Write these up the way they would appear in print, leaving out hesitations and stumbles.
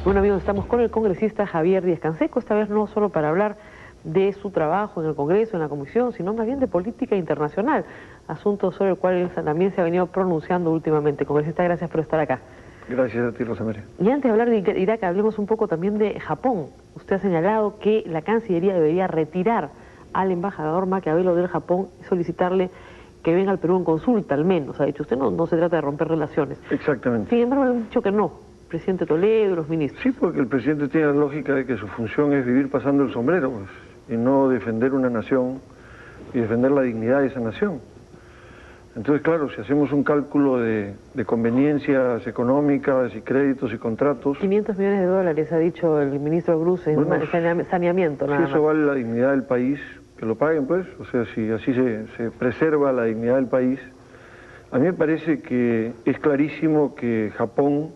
Bueno, amigos, estamos con el congresista Javier Díaz-Canseco, esta vez no solo para hablar de su trabajo en el Congreso, en la Comisión, sino más bien de política internacional, asunto sobre el cual él también se ha venido pronunciando últimamente. Congresista, gracias por estar acá. Gracias a ti, Rosa María. Y antes de hablar de Irak, hablemos un poco también de Japón. Usted ha señalado que la Cancillería debería retirar al embajador Maquiavelo del Japón y solicitarle que venga al Perú en consulta, al menos. Ha dicho usted, no se trata de romper relaciones. Exactamente. Sin embargo, le han dicho que no. Presidente Toledo, los ministros. Sí, porque el presidente tiene la lógica de que su función es vivir pasando el sombrero, pues, y no defender una nación y defender la dignidad de esa nación. Entonces, claro, si hacemos un cálculo de conveniencias económicas y créditos y contratos... 500 millones de dólares, ha dicho el ministro Bruce, en saneamiento, nada más. Si eso vale la dignidad del país, que lo paguen, pues. O sea, si así se preserva la dignidad del país. A mí me parece que es clarísimo que Japón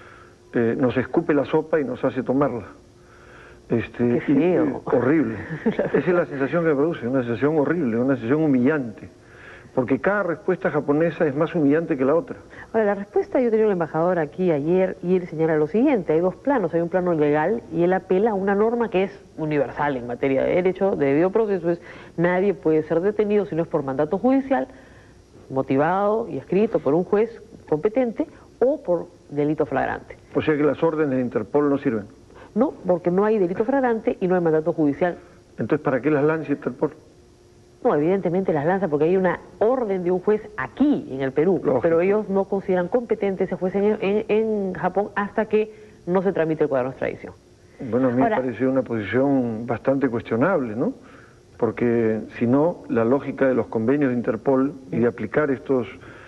nos escupe la sopa y nos hace tomarla. Qué feo. Horrible. Esa es la sensación que me produce, una sensación horrible, una sensación humillante. Porque cada respuesta japonesa es más humillante que la otra. Ahora, la respuesta, yo tenía un embajador aquí ayer y él señala lo siguiente: hay dos planos, hay un plano legal y él apela a una norma que es universal en materia de derecho, de debido proceso, es nadie puede ser detenido si no es por mandato judicial, motivado y escrito por un juez competente o por delito flagrante. O sea que las órdenes de Interpol no sirven. No, porque no hay delito flagrante y no hay mandato judicial. Entonces, ¿para qué las lanza Interpol? No, evidentemente las lanza porque hay una orden de un juez aquí, en el Perú, lógico, pero ellos no consideran competente ese juez en Japón hasta que no se tramite el cuaderno de extradición. Bueno, a mí me pareció una posición bastante cuestionable, ¿no? Porque si no, la lógica de los convenios de Interpol y de aplicar estas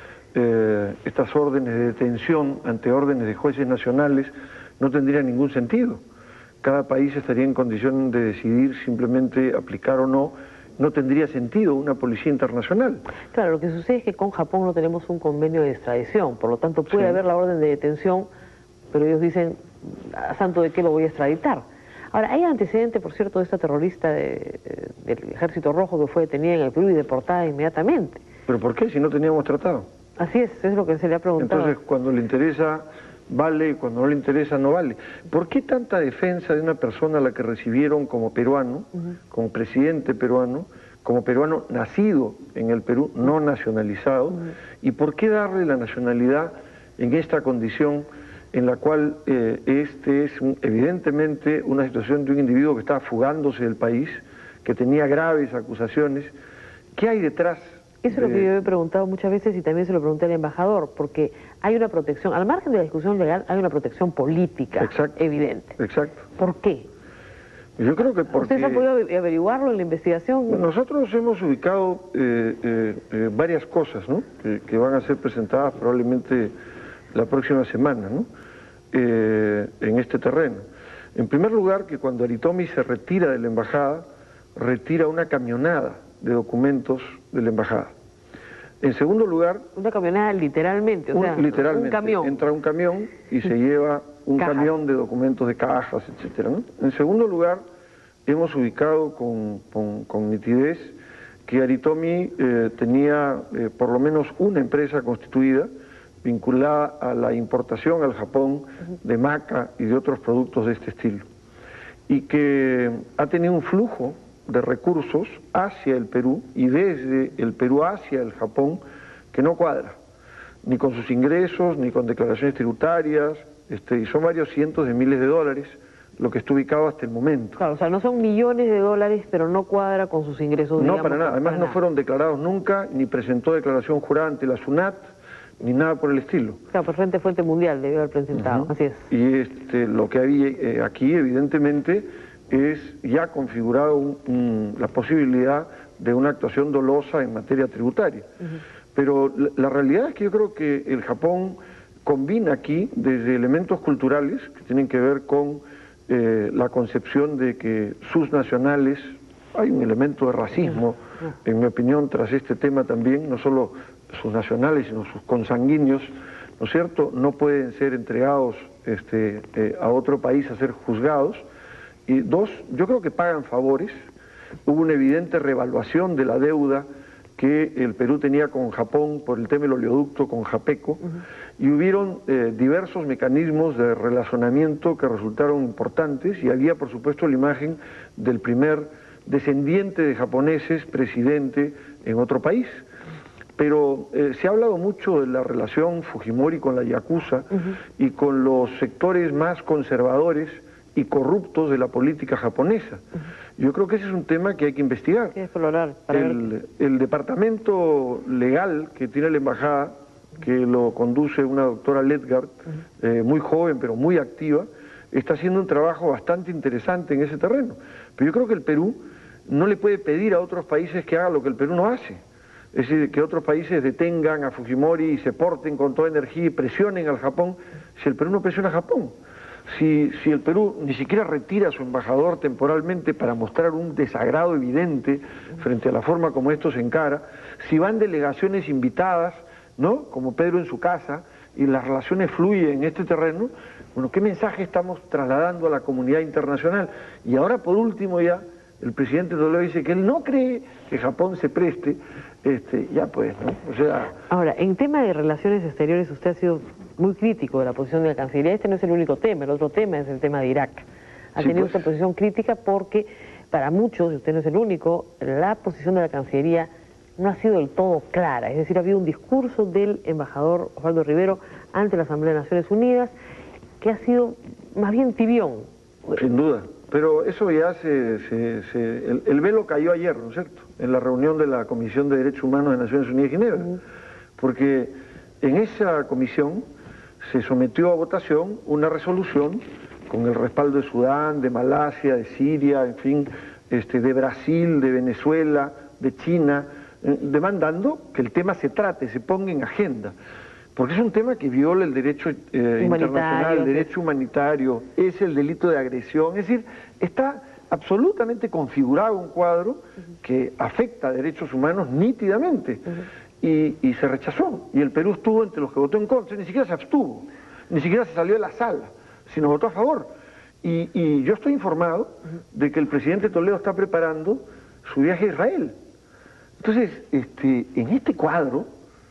órdenes de detención ante órdenes de jueces nacionales no tendría ningún sentido. Cada país estaría en condición de decidir simplemente aplicar o no. No tendría sentido una policía internacional. Claro, lo que sucede es que con Japón no tenemos un convenio de extradición, por lo tanto puede haber la orden de detención, pero ellos dicen, ¿a santo de qué lo voy a extraditar? Ahora, hay antecedente, por cierto, de esta terrorista del Ejército Rojo que fue detenida en el Perú y deportada inmediatamente. ¿Pero por qué? Si no teníamos tratado. Así es lo que se le ha preguntado. Entonces, cuando le interesa, vale, cuando no le interesa, no vale. ¿Por qué tanta defensa de una persona a la que recibieron como peruano, como presidente peruano, como peruano nacido en el Perú, no nacionalizado? ¿Y por qué darle la nacionalidad en esta condición en la cual este es evidentemente una situación de un individuo que estaba fugándose del país, que tenía graves acusaciones? ¿Qué hay detrás? Eso es lo que yo he preguntado muchas veces y también se lo pregunté al embajador, porque hay una protección, al margen de la discusión legal, hay una protección política evidente. Exacto. ¿Por qué? Yo creo que porque... ¿Ustedes han podido averiguarlo en la investigación? Nosotros hemos ubicado varias cosas, ¿no? que van a ser presentadas probablemente la próxima semana, ¿no? En este terreno. En primer lugar, que cuando Aritomi se retira de la embajada, retira una camionada de documentos de la embajada. En segundo lugar... Una camionada literalmente, o sea, literalmente, un camión. Entra un camión y se lleva un camión de documentos de cajas, etcétera, ¿no? En segundo lugar, hemos ubicado con nitidez que Aritomi tenía por lo menos una empresa constituida vinculada a la importación al Japón de maca y de otros productos de este estilo, y que ha tenido un flujo de recursos hacia el Perú y desde el Perú hacia el Japón que no cuadra, ni con sus ingresos, ni con declaraciones tributarias, y son varios cientos de miles de dólares lo que está ubicado hasta el momento. Claro, o sea, no son millones de dólares, pero no cuadra con sus ingresos. No, para nada, además no fueron declarados nunca, ni presentó declaración jurada ante la SUNAT, ni nada por el estilo. Claro, por Frente Fuente Mundial debió haber presentado, así es. Y lo que había aquí, evidentemente, es ya configurado la posibilidad de una actuación dolosa en materia tributaria. Pero la realidad es que yo creo que el Japón combina aquí desde elementos culturales que tienen que ver con la concepción de que sus nacionales, hay un elemento de racismo, en mi opinión, tras este tema también, no solo sus nacionales, sino sus consanguíneos, ¿no es cierto?, no pueden ser entregados a otro país a ser juzgados. Y dos, yo creo que pagan favores. Hubo una evidente revaluación de la deuda que el Perú tenía con Japón por el tema del oleoducto con Japeco, y hubieron diversos mecanismos de relacionamiento que resultaron importantes, y había por supuesto la imagen del primer descendiente de japoneses presidente en otro país. Pero se ha hablado mucho de la relación Fujimori con la Yakuza y con los sectores más conservadores y corruptos de la política japonesa. Yo creo que ese es un tema que hay que investigar. Hay que explorar. El departamento legal que tiene la embajada, que lo conduce una doctora Ledgard, muy joven pero muy activa, está haciendo un trabajo bastante interesante en ese terreno. Pero yo creo que el Perú no le puede pedir a otros países que hagan lo que el Perú no hace. Es decir, que otros países detengan a Fujimori y se porten con toda energía y presionen al Japón, si el Perú no presiona a Japón. Si el Perú ni siquiera retira a su embajador temporalmente para mostrar un desagrado evidente frente a la forma como esto se encara, si van delegaciones invitadas, ¿no?, como Pedro en su casa, y las relaciones fluyen en este terreno, bueno, ¿qué mensaje estamos trasladando a la comunidad internacional? Y ahora, por último, ya el presidente Toledo dice que él no cree que Japón se preste, ya pues, ¿no? O sea... Ahora, en tema de relaciones exteriores, usted ha sido muy crítico de la posición de la Cancillería. Este no es el único tema, el otro tema es el tema de Irak. Ha tenido pues, esta posición crítica porque, para muchos, y usted no es el único, la posición de la Cancillería no ha sido del todo clara. Es decir, ha habido un discurso del embajador Osvaldo Rivero ante la Asamblea de Naciones Unidas que ha sido más bien tibión. Sin duda. Pero eso ya el velo cayó ayer, ¿no es cierto?, en la reunión de la Comisión de Derechos Humanos de Naciones Unidas de Ginebra, porque en esa comisión se sometió a votación una resolución con el respaldo de Sudán, de Malasia, de Siria, en fin, de Brasil, de Venezuela, de China, demandando que el tema se trate, se ponga en agenda. Porque es un tema que viola el derecho internacional, el derecho humanitario, es el delito de agresión, es decir, está absolutamente configurado un cuadro que afecta a derechos humanos nítidamente, y se rechazó, y el Perú estuvo entre los que votó en contra, ni siquiera se abstuvo, ni siquiera se salió de la sala, sino votó a favor. Y yo estoy informado de que el presidente Toledo está preparando su viaje a Israel. Entonces, en este cuadro,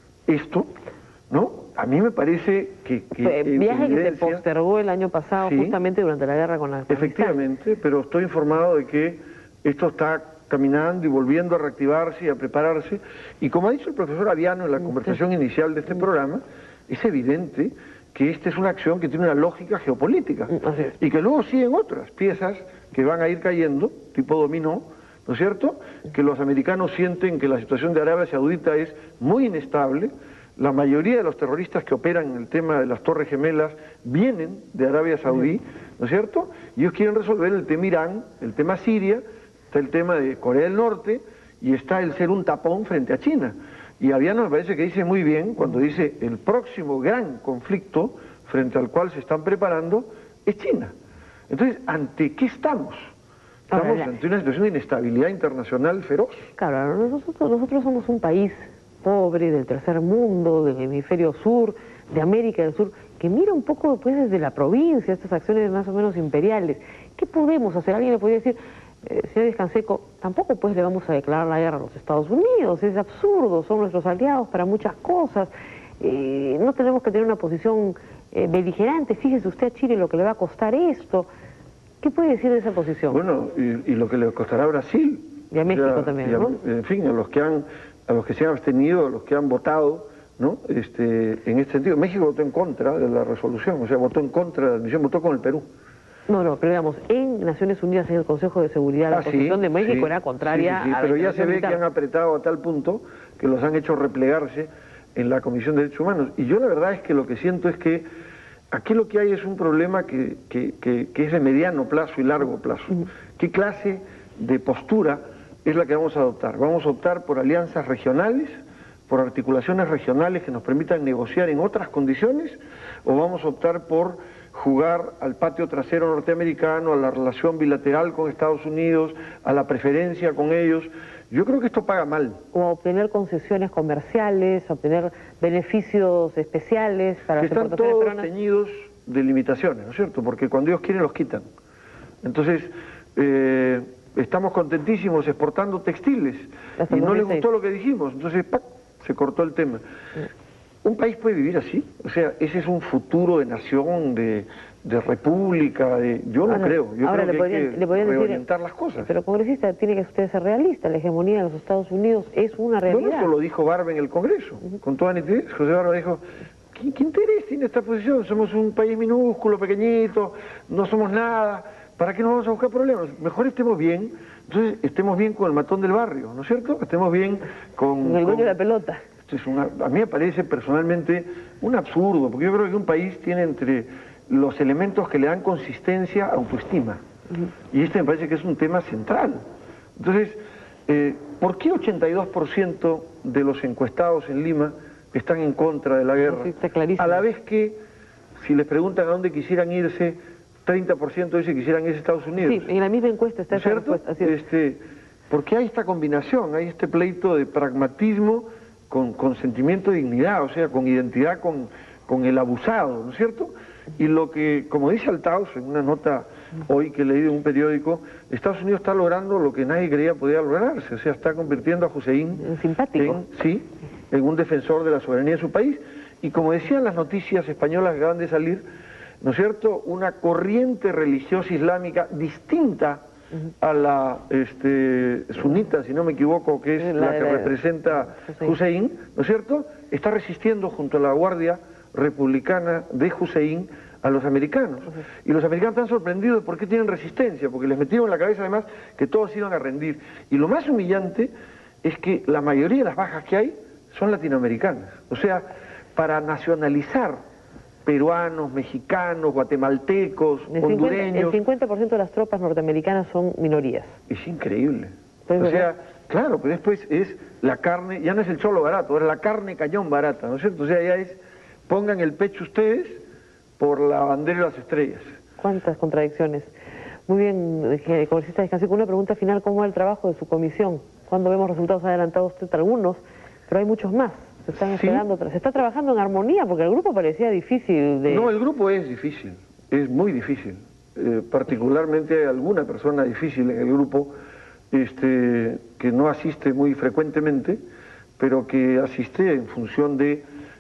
¿no? A mí me parece que viaje que se postergó el año pasado, sí, justamente durante la guerra con Afganistán. Efectivamente, pero estoy informado de que esto está caminando y volviendo a reactivarse y a prepararse, y como ha dicho el profesor Aviano en la conversación inicial de este programa, es evidente que esta es una acción que tiene una lógica geopolítica, y que luego siguen otras piezas que van a ir cayendo, tipo dominó, ¿no es cierto?, que los americanos sienten que la situación de Arabia Saudita es muy inestable. La mayoría de los terroristas que operan en el tema de las Torres Gemelas vienen de Arabia Saudí, ¿no es cierto? Y ellos quieren resolver el tema Irán, el tema Siria, está el tema de Corea del Norte, y está el ser un tapón frente a China. Y Aviano me parece que dice muy bien cuando dice el próximo gran conflicto frente al cual se están preparando es China. Entonces, ¿ante qué estamos? Estamos ante una situación de inestabilidad internacional feroz. Claro, nosotros somos un país pobre, del tercer mundo, del hemisferio sur, de América del Sur, que mira un poco pues desde la provincia estas acciones más o menos imperiales. ¿Qué podemos hacer? Alguien le podría decir, señor Vizcanseco, tampoco pues le vamos a declarar la guerra a los Estados Unidos, es absurdo, son nuestros aliados para muchas cosas, no tenemos que tener una posición beligerante, fíjese usted a Chile lo que le va a costar esto. ¿Qué puede decir de esa posición? Bueno, y lo que le costará a Brasil. Y a México también, ¿no? En fin, a los que se han abstenido, a los que han votado, ¿no? En este sentido, México votó en contra de la resolución, o sea, votó en contra de la admisión, votó con el Perú. No, pero digamos, en Naciones Unidas, en el Consejo de Seguridad, la posición de México era contraria a la pero ya se ve militar. que han apretado a tal punto que los han hecho replegarse en la Comisión de Derechos Humanos. Y yo la verdad es que lo que siento es que aquí lo que hay es un problema que es de mediano plazo y largo plazo. ¿Qué clase de postura es la que vamos a adoptar? ¿Vamos a optar por alianzas regionales, por articulaciones regionales que nos permitan negociar en otras condiciones, o vamos a optar por jugar al patio trasero norteamericano, a la relación bilateral con Estados Unidos, a la preferencia con ellos? Yo creo que esto paga mal. O a obtener concesiones comerciales, a obtener beneficios especiales para las exportaciones peruanas. Están todos teñidos de limitaciones, ¿no es cierto? Porque cuando ellos quieren los quitan. Entonces, estamos contentísimos exportando textiles y no les gustó lo que dijimos, entonces ¡pac!, se cortó el tema. ¿Un país puede vivir así? O sea, ese es un futuro de nación, de república, yo no creo. Yo creo que hay que reorientar las cosas. Pero congresista, tiene que usted ser realista. La hegemonía de los Estados Unidos es una realidad. Bueno, eso lo dijo Barba en el Congreso, con toda nitidez. José Barba dijo, ¿qué interés tiene esta posición? Somos un país minúsculo, pequeñito, no somos nada. ¿Para qué nos vamos a buscar problemas? Mejor estemos bien, entonces estemos bien con el matón del barrio, ¿no es cierto? Estemos bien con el dueño de la pelota. A mí me parece personalmente un absurdo, porque yo creo que un país tiene entre los elementos que le dan consistencia, autoestima. Y este me parece que es un tema central. Entonces, ¿por qué 82% de los encuestados en Lima están en contra de la guerra? Sí, está clarísimo. A la vez que, si les preguntan a dónde quisieran irse, 30% dice que quisieran irse a Estados Unidos. Sí, en la misma encuesta está esa respuesta. Así es. Porque hay esta combinación, hay este pleito de pragmatismo con sentimiento de dignidad, o sea, con identidad con el abusado, ¿no es cierto? Y lo que, como dice Altaus en una nota hoy que he leído en un periódico, Estados Unidos está logrando lo que nadie creía podía lograrse, o sea, está convirtiendo a Hussein en un defensor de la soberanía de su país, y como decían las noticias españolas que acaban de salir, ¿no es cierto?, una corriente religiosa islámica distinta a la sunita, si no me equivoco, que es la que representa Hussein, ¿no es cierto?, está resistiendo junto a la Guardia Republicana de Hussein a los americanos. Y los americanos están sorprendidos de por qué tienen resistencia, porque les metieron en la cabeza además que todos iban a rendir. Y lo más humillante es que la mayoría de las bajas que hay son latinoamericanas. O sea, para nacionalizar peruanos, mexicanos, guatemaltecos, hondureños... El 50% de las tropas norteamericanas son minorías. Es increíble. O sea, claro, pero después es la carne, ya no es el cholo barato, ahora es la carne cañón barata, ¿no es cierto? O sea, ya es, pongan el pecho ustedes por la bandera de las estrellas. ¿Cuántas contradicciones? Muy bien, congresista Descansé, con una pregunta final, ¿cómo va el trabajo de su comisión? ¿Cuándo vemos resultados adelantados usted algunos? Pero hay muchos más. Se están esperando, se está trabajando en armonía, porque el grupo parecía difícil de... No, el grupo es difícil, es muy difícil. Particularmente hay alguna persona difícil en el grupo que no asiste muy frecuentemente, pero que asiste en función de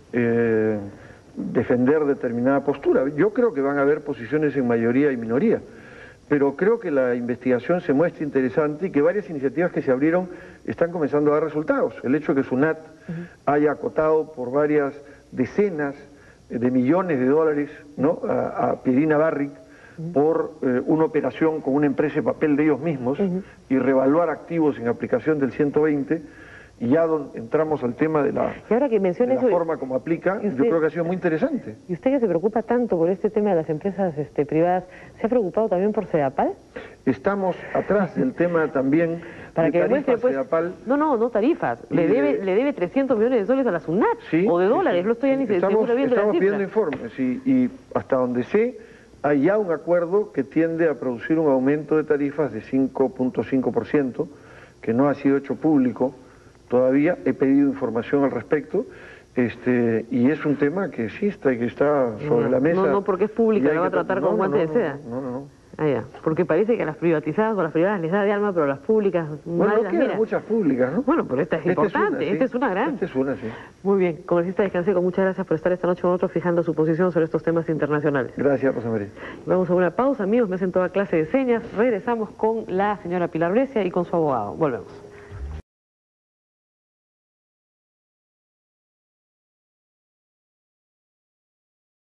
defender determinada postura. Yo creo que van a haber posiciones en mayoría y minoría, pero creo que la investigación se muestra interesante y que varias iniciativas que se abrieron están comenzando a dar resultados. El hecho de que SUNAT haya acotado por varias decenas de millones de dólares, ¿no?, a Pierina Barrick por una operación con una empresa de papel de ellos mismos y revaluar activos en aplicación del 120, y ya entramos al tema de la, forma como aplica, yo creo que ha sido muy interesante. ¿Y usted que se preocupa tanto por este tema de las empresas privadas, se ha preocupado también por Sedapal? Estamos atrás del tema también para de que tarifas Sedapal. No tarifas, le debe 300 millones de soles a la SUNAT, o de dólares, lo estoy ya ni seguro bien de la cifra. Estamos pidiendo informes y hasta donde sé, hay ya un acuerdo que tiende a producir un aumento de tarifas de 5.5%, que no ha sido hecho público todavía. He pedido información al respecto, y es un tema que existe y que está sobre la mesa. No, porque es pública, la va a tratar con guante de seda. No. Ah, ya. Porque parece que a las privatizadas o a las privadas les da de alma, pero a las públicas bueno, no quedan muchas públicas, ¿no? Bueno, pero esta es importante, esta es una gran. Esta es una, sí. Muy bien, congresista Descanseco, muchas gracias por estar esta noche con nosotros fijando su posición sobre estos temas internacionales. Gracias, Rosa María. Vamos a una pausa, amigos, me hacen toda clase de señas. Regresamos con la señora Pilar Brescia y con su abogado. Volvemos.